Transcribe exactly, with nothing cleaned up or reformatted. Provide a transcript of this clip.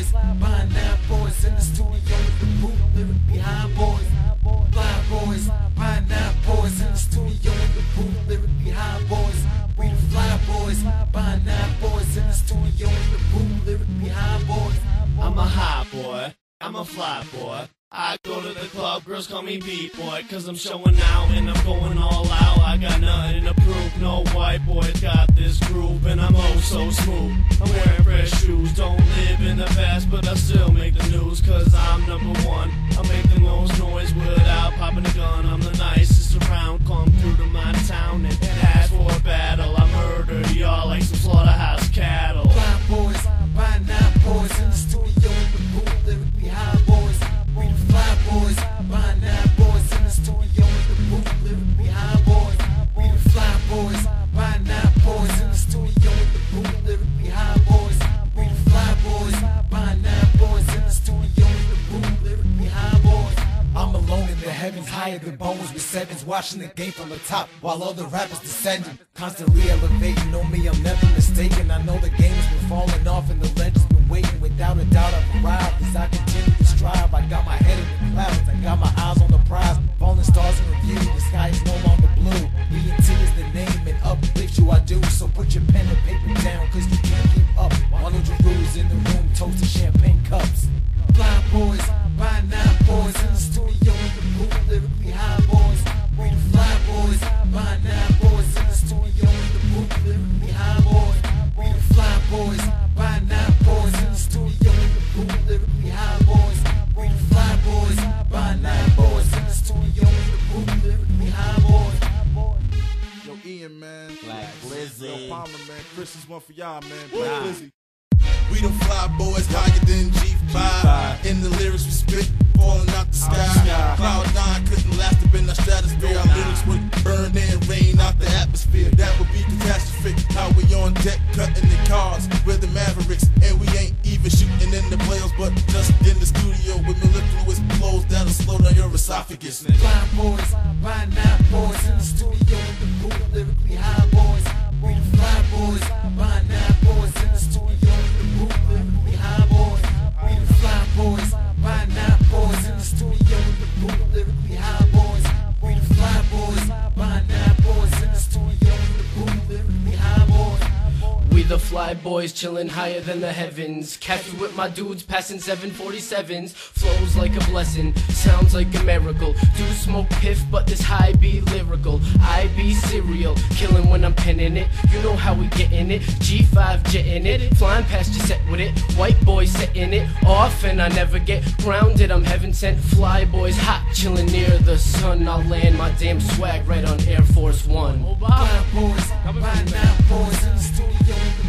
boys, behind that boys in the studio with the boot lyric behind boys. Fly boys, behind that boys in the studio with the boot lyric behind boys. We the fly boys, behind that boys in the studio with the boot lyric behind boys. I'm a hot boy, I'm a fly boy. I go to the club, girls call me B-boy, cause I'm showing out and I'm going all out. I got nothing to prove, no white boys got this groove, and I'm oh so smooth. I'm wearing fresh shoes, don't live in the past, but I still make the news, cause I'm number one. I make the most noise without popping a gun. I'm the nicest around, come through to my town and ask for a battle. I murder y'all like some slaughterhouse cattle. Fly boys, by nine boys in the studio with the boot lyric behind boys. We the fly boys, behind nine boys in the studio with the boot lyric behind boys. We the fly boys, behind nine boys in the studio with the boot lyric behind boys. We the fly boys, behind nine boys in the studio with the boot lyric behind boys. I'm alone in the heavens, higher than bones with sevens, watching the game from the top while other rappers descending. Constantly elevating, on me I'm never mistaken. I know the game's been falling off and the legend's been waiting. Without a doubt I've arrived as I continue to strive. I got my head in the clouds, I got my eyes on the prize. Falling stars in review, the sky is no longer blue. B and T is the name and uplift you I do. So put your pen and paper down, cause you can't keep up. One hundred rules in the room, toasting champagne cups. Fly boys, by nine boys in the studio with the boot lyric behind boys. We the fly boys, by nine boys in the studio with the boot lyric behind boys. We the fly boys, by nine boys in the studio with the boot lyric behind boys. We the fly boys, by nine boys in the studio with the boot lyric behind boys. Yo, Ian, man. Black Lizzy. Yo, Palmer, man. Chris is one for y'all, man. Nah. Black Lizzy. We the fly boys, higher than G five. In the lyrics we spit, falling out the sky. Cloud nine couldn't last up in the stratosphere. Our lyrics would burn and rain out the atmosphere. That would be catastrophic. How we on deck, cutting the cars. We're the Mavericks, and we ain't even shooting in the playoffs, but just in the studio with mellifluous flows that'll slow down your esophagus. Fly boys, by nine boys in the studio with the boot lyric behind boys. We the fly boys, by nine boys in the studio with the boot lyric behind boys. We the fly boys, by nine boys in the studio with the boot lyric behind boys. We the fly boys, by nine boys in the studio with the boot lyric behind boys. We the fly boys chillin' higher than the heavens. Catch me with my dudes passing seven forty-sevens. Flows like a blessing, sounds like a miracle. Do smoke piff, but this high be lyrical. I be serial, killin' when I'm penning it. You know how we gettin' it. G five jetting it, flying past your set with it. White boys setting it off, and I never get grounded. I'm heaven sent. Fly boys hot, chillin' near the sun. I'll land my damn swag right on Air Force One. Fly boys, by nine boys in the studio with the